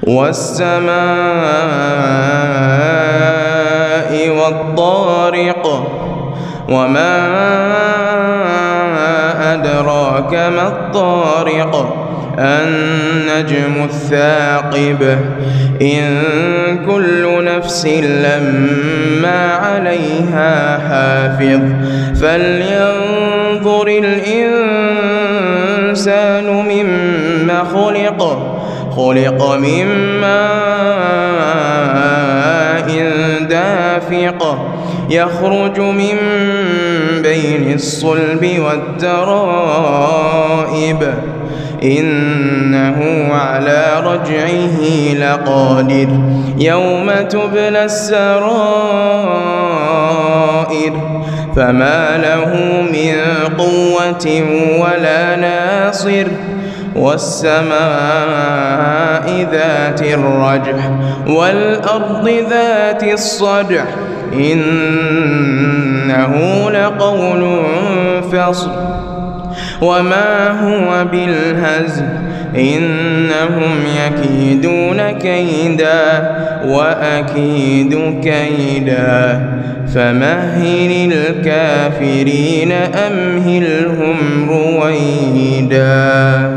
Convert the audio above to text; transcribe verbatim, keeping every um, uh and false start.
والسماء والطارق وما أدراك ما الطارق النجم الثاقب إن كل نفس لما عليها حافظ فلينظر الإنسان مما خلق خلق من ماء دافق يخرج من بين الصلب والترائب إنه على رجعه لقادر يوم تبلى السرائر فما له من قوة ولا ناصر والسماء ذات الرجع والأرض ذات الصدع إنه لقول فصل وما هو بالهزل إنهم يكيدون كيدا وأكيد كيدا فمهل الكافرين أمهلهم رويدا.